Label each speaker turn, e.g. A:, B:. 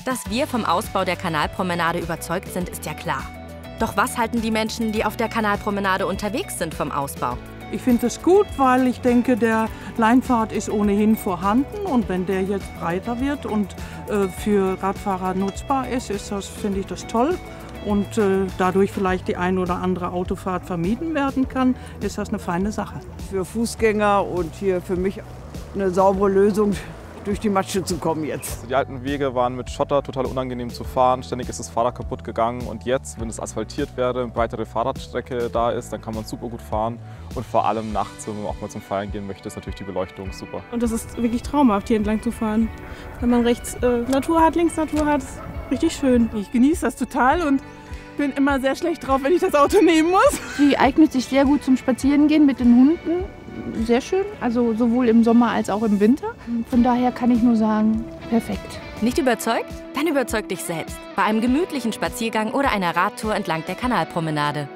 A: Dass wir vom Ausbau der Kanalpromenade überzeugt sind, ist ja klar. Doch was halten die Menschen, die auf der Kanalpromenade unterwegs sind, vom Ausbau?
B: Ich finde das gut, weil ich denke, der Leinpfad ist ohnehin vorhanden. Und wenn der jetzt breiter wird und für Radfahrer nutzbar ist, finde ich das toll. Und dadurch vielleicht die ein oder andere Autofahrt vermieden werden kann, ist das eine feine Sache.
C: Für Fußgänger und hier für mich eine saubere Lösung, durch die Matsche zu kommen jetzt.
D: Die alten Wege waren mit Schotter total unangenehm zu fahren. Ständig ist das Fahrrad kaputt gegangen. Und jetzt, wenn es asphaltiert wäre, eine breitere Fahrradstrecke da ist, dann kann man super gut fahren. Und vor allem nachts, wenn man auch mal zum Feiern gehen möchte, ist natürlich die Beleuchtung super.
E: Und das ist wirklich traumhaft, hier entlang zu fahren. Wenn man rechts Natur hat, links Natur hat, ist richtig schön.
F: Ich genieße das total und bin immer sehr schlecht drauf, wenn ich das Auto nehmen muss.
G: Sie eignet sich sehr gut zum Spazierengehen mit den Hunden. Sehr schön, also sowohl im Sommer als auch im Winter. Von daher kann ich nur sagen, perfekt.
A: Nicht überzeugt? Dann überzeug dich selbst. Bei einem gemütlichen Spaziergang oder einer Radtour entlang der Kanalpromenade.